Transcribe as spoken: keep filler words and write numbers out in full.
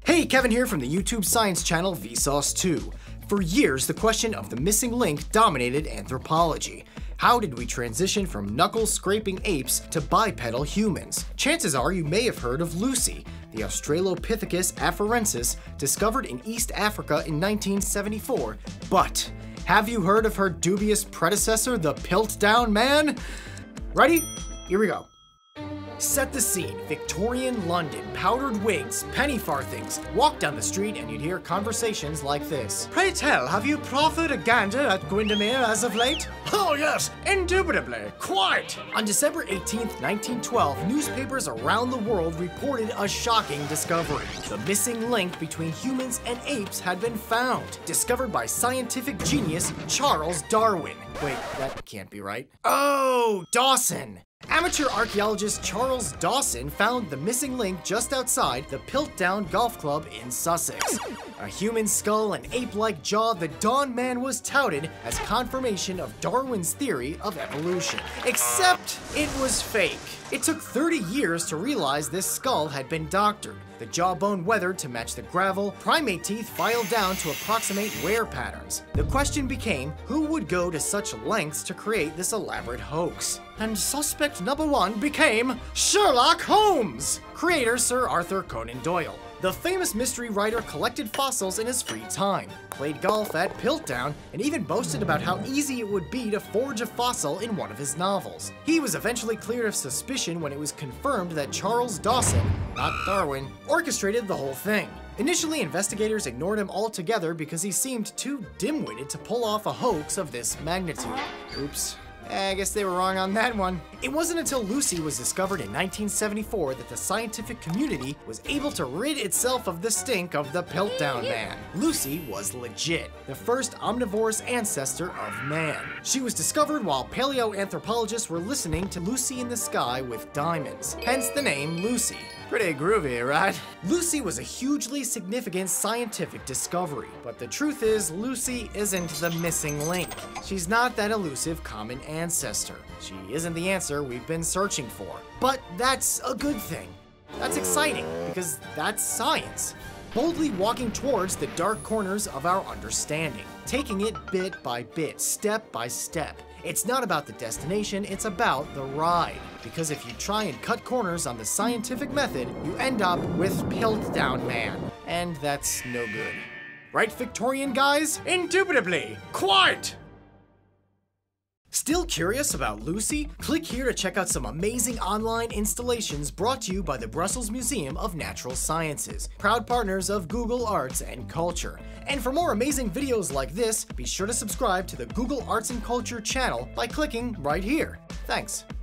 Hey, Kevin here from the YouTube science channel Vsauce two. For years, the question of the missing link dominated anthropology. How did we transition from knuckle-scraping apes to bipedal humans? Chances are you may have heard of Lucy, the Australopithecus afarensis, discovered in East Africa in nineteen seventy-four. But have you heard of her dubious predecessor, the Piltdown Man? Ready? Here we go. Set the scene. Victorian London, powdered wigs, penny farthings. Walk down the street and you'd hear conversations like this. Pray tell, have you proffered a gander at Windermere as of late? Oh yes, indubitably, quite. On December eighteenth, nineteen twelve, newspapers around the world reported a shocking discovery. The missing link between humans and apes had been found, discovered by scientific genius Charles Darwin. Wait, that can't be right. Oh, Dawson. Amateur archaeologist Charles Dawson found the missing link just outside the Piltdown Golf Club in Sussex. A human skull and ape-like jaw, the Dawn Man was touted as confirmation of Darwin's theory of evolution. Except it was fake. It took thirty years to realize this skull had been doctored. The jawbone weathered to match the gravel, primate teeth filed down to approximate wear patterns. The question became, who would go to such lengths to create this elaborate hoax? And suspect number one became Sherlock Holmes! Creator Sir Arthur Conan Doyle. The famous mystery writer collected fossils in his free time, played golf at Piltdown, and even boasted about how easy it would be to forge a fossil in one of his novels. He was eventually cleared of suspicion when it was confirmed that Charles Dawson, not Darwin, orchestrated the whole thing. Initially, investigators ignored him altogether because he seemed too dim-witted to pull off a hoax of this magnitude. Oops. I guess they were wrong on that one. It wasn't until Lucy was discovered in nineteen seventy-four that the scientific community was able to rid itself of the stink of the Piltdown Man. Lucy was legit, the first omnivorous ancestor of man. She was discovered while paleoanthropologists were listening to Lucy in the Sky with Diamonds, hence the name Lucy. Pretty groovy, right? Lucy was a hugely significant scientific discovery, but the truth is, Lucy isn't the missing link. She's not that elusive common ancestor. She isn't the answer we've been searching for. But that's a good thing. That's exciting, because that's science. Boldly walking towards the dark corners of our understanding, taking it bit by bit, step by step. It's not about the destination, it's about the ride. Because if you try and cut corners on the scientific method, you end up with Piltdown Man. And that's no good. Right, Victorian guys? Indubitably! Quite! Still curious about Lucy? Click here to check out some amazing online installations brought to you by the Brussels Museum of Natural Sciences, proud partners of Google Arts and Culture. And for more amazing videos like this, be sure to subscribe to the Google Arts and Culture channel by clicking right here. Thanks.